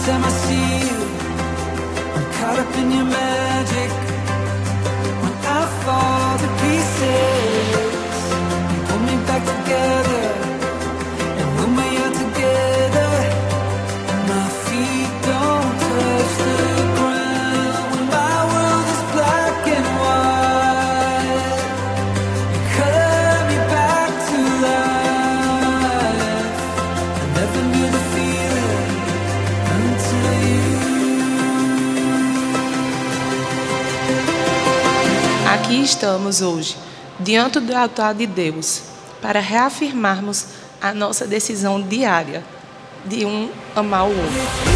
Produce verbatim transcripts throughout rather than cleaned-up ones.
time I see you, I'm caught up in your magic. When I fall to pieces, you pull me back together. And when we are together, my feet don't touch the ground. When my world is black and white, you color me back to life. I never knew the feeling until you. Aqui estamos hoje, diante do altar de Deus, para reafirmarmos a nossa decisão diária de um amar o outro.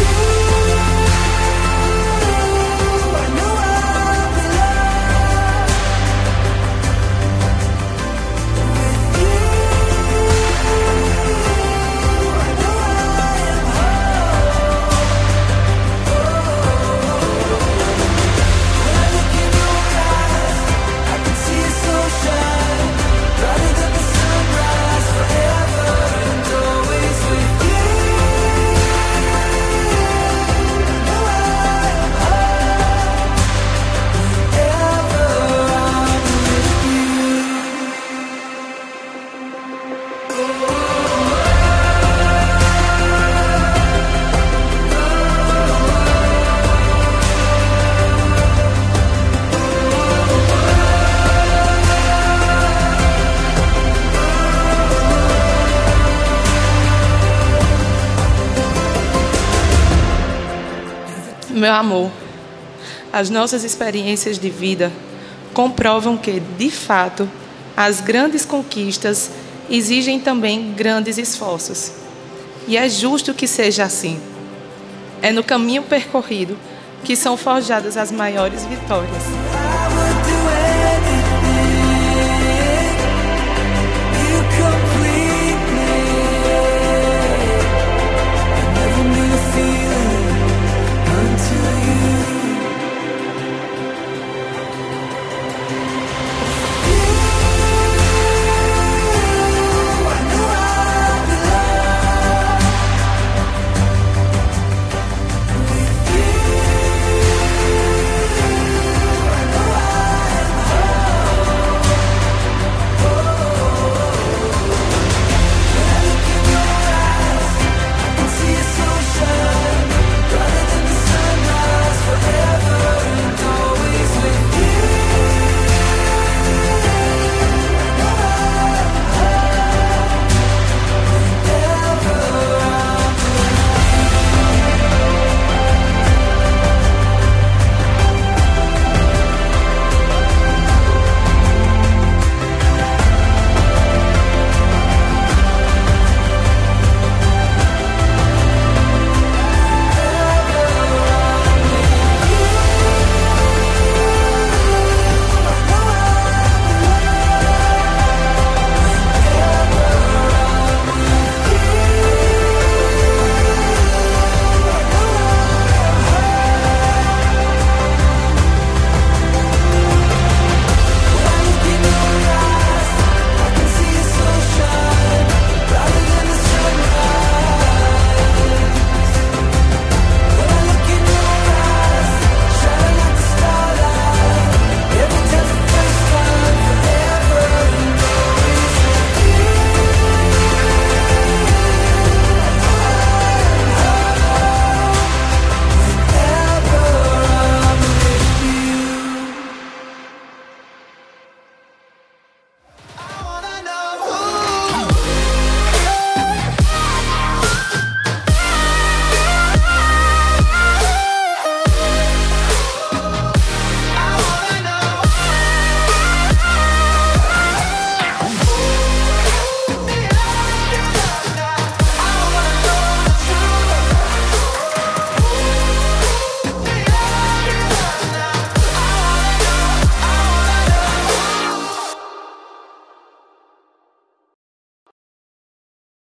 Meu amor, as nossas experiências de vida comprovam que, de fato, as grandes conquistas exigem também grandes esforços. E é justo que seja assim. É no caminho percorrido que são forjadas as maiores vitórias.